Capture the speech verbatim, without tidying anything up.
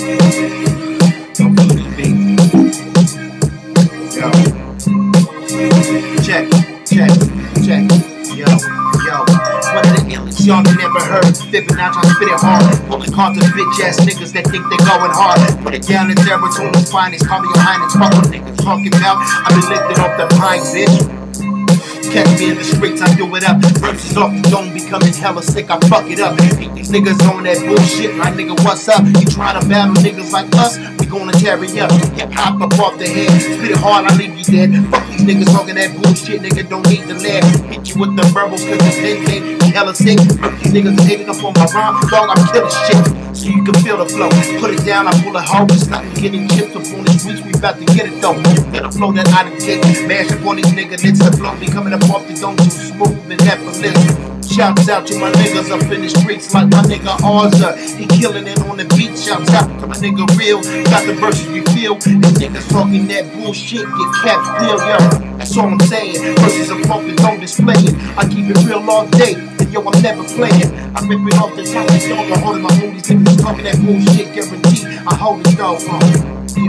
Don't believe me. Yo. Check, check, check. Yo, yo. One of the illest y'all never heard. Fibbing out, trying to spit it hard. Pulling cards to bitch ass niggas that think they going hard. Put it down in Arizona's finest. Call me your highness. Fuck what niggas talking about. I been lifted off the pine, bitch. Catch me in the streets, I do it up. Verses off the dome, becoming hella sick, I fuck it up. Beat these niggas on that bullshit, like nigga, what's up? You trying to battle niggas like us? We gonna tear it up. Hip hop up off the head, spit it hard, I leave you dead. Fuck these niggas talking that bullshit, nigga, don't need the lead. Hit you with the verbals, cause the pen game hella sick. Fuck these niggas hating up on my rhyme, dog, I'm killing shit. So you can feel the flow. Put it down, I pull a hoe, it's not getting chipped up on this week, we about to get it though. Get a flow that I done take, mash up on these niggas, it's the flow, be coming up off the dome too smooth and effortless. Shouts out to my niggas up in the streets like my nigga Arza. He killing it on the beat. Shouts out to my nigga Real. Got the verses you feel. These niggas talking that bullshit, get capped still, yo. That's all I'm saying. Verses are focused, don't display it. I keep it real all day. And yo, I'm never playing. I rip it off the top of the dog. I'm holding my homies. Niggas talking that bullshit, guaranteed. I hold it though. Uh,